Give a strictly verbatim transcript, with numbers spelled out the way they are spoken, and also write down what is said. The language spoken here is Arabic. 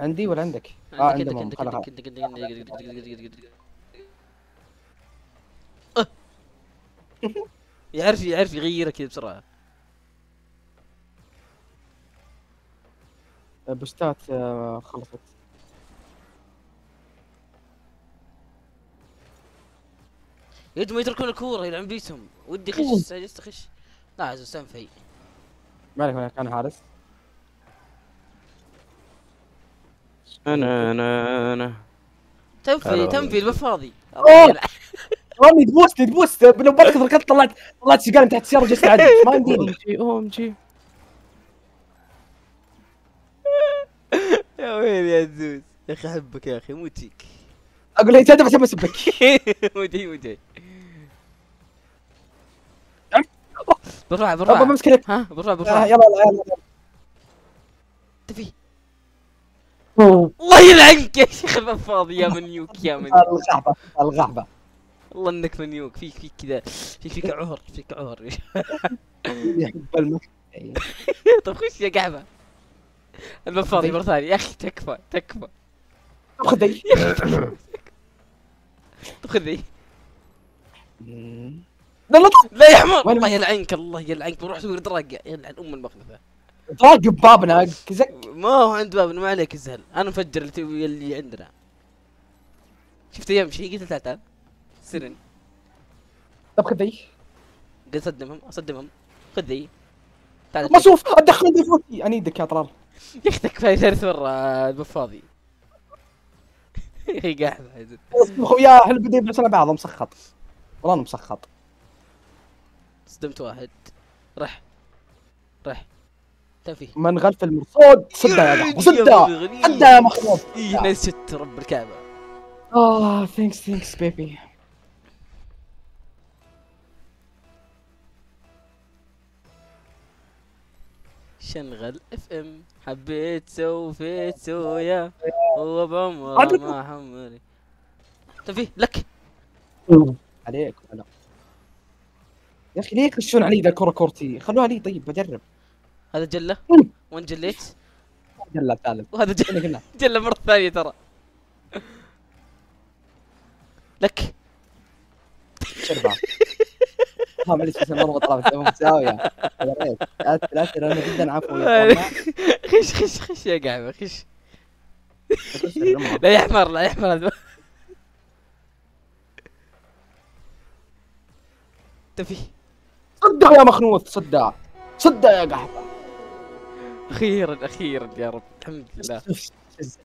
عندي ولا عندك؟ اه عندك عندهم عندك خلاص. عندك عندك عندك عندك عندك أه. يعرف يعرف يغيرها كذا بسرعة. بوستات آه، خلصت. يا رجل ما يتركون الكورة يلعب بيسهم، ودي خش ساجست خش. لا عزوز سام مالك مالك انا حارس. انا انا انا تنفي هلا والله تنفي مسكين. البفاضي الله اوه يلعن. رامي تبوست تبوست لو بركض ركضت طلعت طلعت سيجاره من تحت السياره جلست اعدل ما اوم يمديني. جي اوم جي. يا ويلي يا عزوز يا اخي احبك يا اخي موت فيك. اقول له تدفع تبى اسبك. موت هي موت هي. نعم. بالراحة ابا بالراحة. بمسك لك. ها بالراحة آه، بالراحة. يلا يلا تفي. يلا. الله يلعنك يا شيخ البفاضي يا منيوك يا منيوك. الغعبه الغعبه. والله انك منيوك، فيك فيك كذا، فيك فيك عهر فيك عهر. يحب المك. طب خش يا قحبة. البفاضي مرة ثانية يا اخي تكفى تكفى. خذ ذي. طب خذ ذي. لا لا لا يا حمار وين- الله يلعنك الله يلعنك بروح اسوي دراجة يلعن ام المخنثة. راقب بابنا كزك. ما هو عند بابنا ما عليك الزهل، انا مفجر اللي تبي اللي عندنا. شفت يمشي قلت تعال تعال سرن. طب خذ ذي. قلت صدمهم اصدمهم. خذ ذي. تعال مصروف ادخل ذي فوتي انيدك يا طلال. يا اخي تكفى ثالث مرة البفاضي. هي قاعدة اخويا احنا بدي بنسال بعض مسخط. والله انا مسخط. صدمت واحد. رح رح تنفي. من غلف المرصود صدها يا قحبه صدها صدها يا مخلوق. ايه ناس شت رب الكعبة. اه ثانكس ثانكس بيبي. شنغل اف ام حبيت سوفيت سويا هو بعمره ما حمري. تنفي لك. عليك ولا يا اخي ليه يخشون علي ذا كرة كورتي خلوها لي طيب بجرب. هذا جلة. وين جليت؟ يلا ثالث. وهذا قلنا جلة قلنا جلة مرة ثانية ترى. لك. شربها. ها معليش بس المره طلعت مساويه. يا ريت لا لا ترى انا جدا عفوي. خش خش خش يا قعبة خش. لا يا حمار لا يا حمار. تفي. صدها يا مخنوث صدها صدها يا قحبه. اخيرا اخيرا يا رب الحمد لله.